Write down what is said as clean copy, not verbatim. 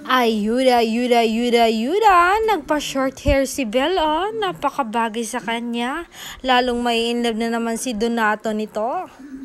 Ay, yuda. Nagpa-short hair si Belle, oh. Napakabagay sa kanya. Lalong may in love na naman si Donato nito.